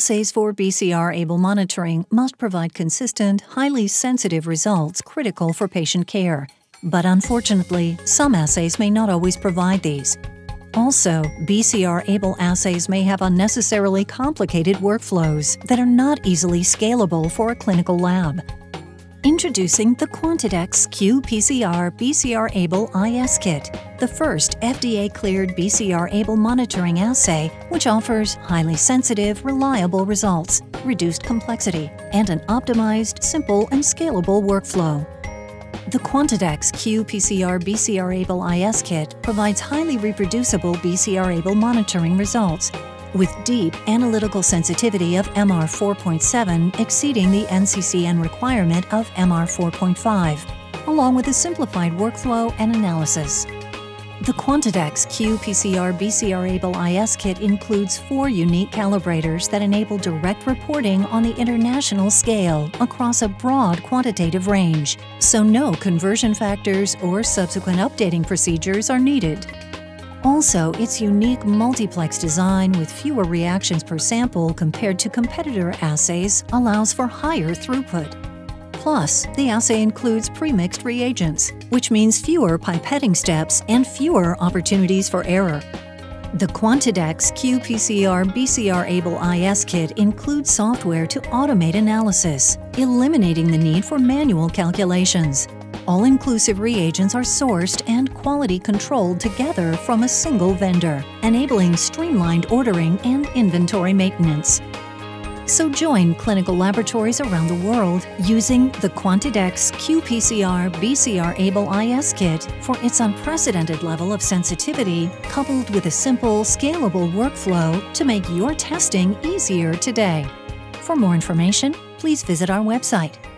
Assays for BCR-ABL monitoring must provide consistent, highly sensitive results critical for patient care. But unfortunately, some assays may not always provide these. Also, BCR-ABL assays may have unnecessarily complicated workflows that are not easily scalable for a clinical lab. Introducing the QuantideX qPCR BCR-ABL IS Kit, the first FDA-cleared BCR-ABL monitoring assay which offers highly sensitive, reliable results, reduced complexity, and an optimized, simple, and scalable workflow. The QuantideX qPCR BCR-ABL IS Kit provides highly reproducible BCR-ABL monitoring results, with deep analytical sensitivity of MR 4.7 exceeding the NCCN requirement of MR 4.5, along with a simplified workflow and analysis. The QuantideX qPCR BCR-ABL IS Kit includes 4 unique calibrators that enable direct reporting on the international scale across a broad quantitative range, so no conversion factors or subsequent updating procedures are needed. Also, its unique multiplex design with fewer reactions per sample compared to competitor assays allows for higher throughput. Plus, the assay includes pre-mixed reagents, which means fewer pipetting steps and fewer opportunities for error. The QuantideX qPCR BCR-ABL IS Kit includes software to automate analysis, eliminating the need for manual calculations. All-inclusive reagents are sourced and quality controlled together from a single vendor, enabling streamlined ordering and inventory maintenance. So join clinical laboratories around the world using the QuantideX qPCR BCR-ABL IS Kit for its unprecedented level of sensitivity, coupled with a simple, scalable workflow to make your testing easier today. For more information, please visit our website.